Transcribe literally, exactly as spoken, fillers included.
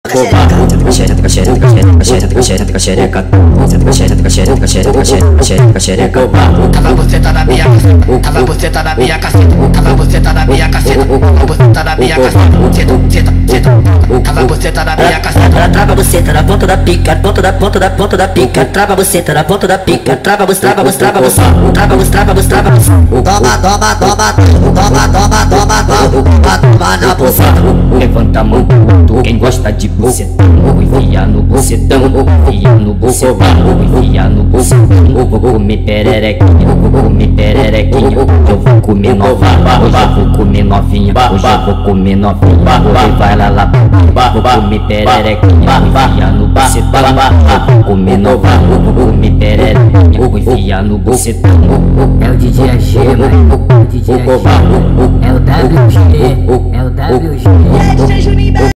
Senta com a xereca, senta com a xereca, senta com a xereca, senta com a xereca, senta com a xereca, senta com a xereca. Tava você tá na minha caceta, tava você tá na minha caceta, tava você tá na minha caceta, tava você tá na minha caceta, senta, senta, senta, tava você tá na minha caceta. Trava você tá na ponta da pica, ponta da ponta da ponta da pica, trava você tá na ponta da pica, trava você, trava você, trava você, trava você, trava você, trava você. Toma, toma, toma, toma, toma, toma, toma, toma na buceta. Levanta a mão, quem gosta de bucetão, enfia no bucetão, enfia no bucetão, enfia no bucetão. Vou comer pererequinha, vou comer pererequinha. Eu vou comer novinha, hoje eu vou comer novinha, hoje eu vou comer novinha. Hoje vai lá lá, vou comer pererequinha, enfia no bucetão. Vou comer novinha, vou comer pererequinha, vou enfiar no bucetão. É o D J A G, mano. É o D J A G. É o W G. É o W G.